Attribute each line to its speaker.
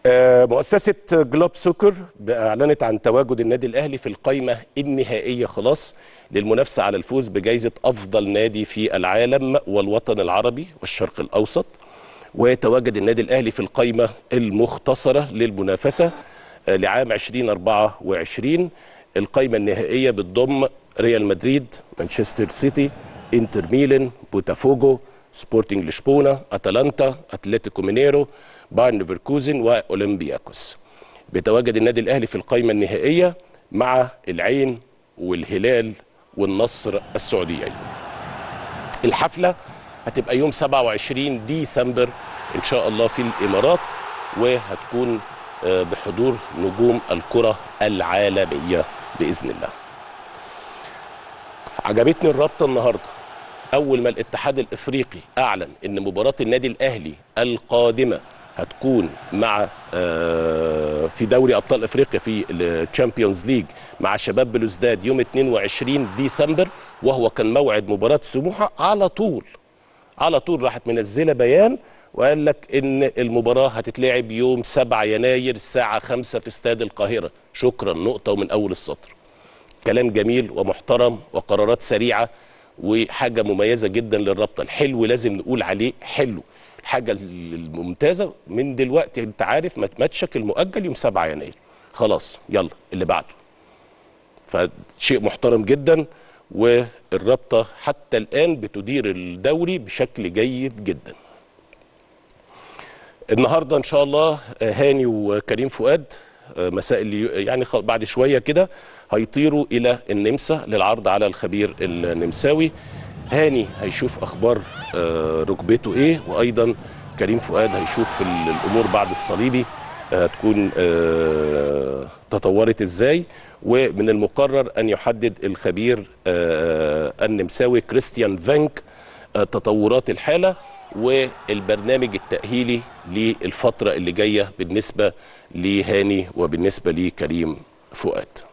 Speaker 1: مؤسسة جلوب سوكر أعلنت عن تواجد النادي الأهلي في القائمة النهائية خلاص للمنافسة على الفوز بجائزة أفضل نادي في العالم والوطن العربي والشرق الأوسط. وتواجد النادي الأهلي في القائمة المختصرة للمنافسة لعام 2024. القائمة النهائية بتضم ريال مدريد، مانشستر سيتي، انتر ميلان، بوتافوجو، سبورتنج لشبونة، أتلانتا، أتلتيكو مينيرو، بايرن ليفركوزن وأولمبياكوس. بيتواجد النادي الأهلي في القائمة النهائية مع العين والهلال والنصر السعوديين. الحفلة هتبقى يوم 27 ديسمبر إن شاء الله في الإمارات، وهتكون بحضور نجوم الكرة العالمية بإذن الله. عجبتني الرابطة النهاردة أول ما الاتحاد الإفريقي أعلن إن مباراة النادي الأهلي القادمة هتكون مع في دوري أبطال إفريقيا في الشامبيونز ليج مع شباب بلوزداد يوم 22 ديسمبر، وهو كان موعد مباراة سموحة. على طول راحت منزلة بيان وقال لك إن المباراة هتتلعب يوم 7 يناير الساعة 5 في استاد القاهرة. شكرا، نقطة ومن أول السطر. كلام جميل ومحترم وقرارات سريعة وحاجة مميزة جدا للرابطة. الحلو لازم نقول عليه حلو. الحاجة الممتازة من دلوقتي انت عارف ماتشك المؤجل يوم 7 يناير خلاص، يلا اللي بعده. فشيء محترم جدا، والرابطة حتى الآن بتدير الدوري بشكل جيد جدا. النهاردة ان شاء الله هاني وكريم فؤاد مساء يعني بعد شوية كده هيطيروا إلى النمسا للعرض على الخبير النمساوي. هاني هيشوف أخبار ركبته إيه، وأيضا كريم فؤاد هيشوف الأمور بعد الصليبي هتكون تطورت إزاي. ومن المقرر أن يحدد الخبير النمساوي كريستيان فانك تطورات الحالة والبرنامج التأهيلي للفترة اللي جاية بالنسبة لهاني وبالنسبة لكريم فؤاد.